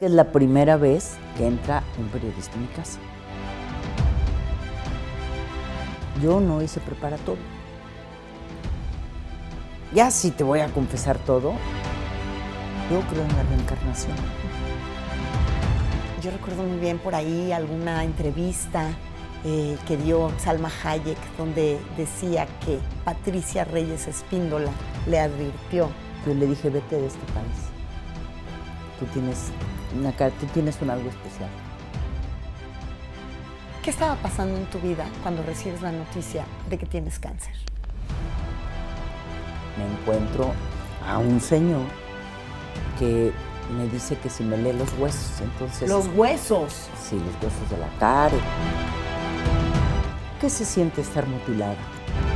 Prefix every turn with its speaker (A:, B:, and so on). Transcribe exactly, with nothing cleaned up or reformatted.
A: Es la primera vez que entra un periodista en mi casa. Yo no hice preparatoria. Ya sí te voy a confesar todo. Yo creo en la reencarnación.
B: Yo recuerdo muy bien por ahí alguna entrevista eh, que dio Salma Hayek, donde decía que Patricia Reyes Espíndola le advirtió.
A: Yo le dije, vete de este país. Tú tienes, una, tú tienes un algo especial.
B: ¿Qué estaba pasando en tu vida cuando recibes la noticia de que tienes cáncer?
A: Me encuentro a un señor que me dice que si me lee los huesos, entonces...
B: ¿Los huesos?
A: Sí, los huesos de la cara. ¿Qué se siente estar mutilada?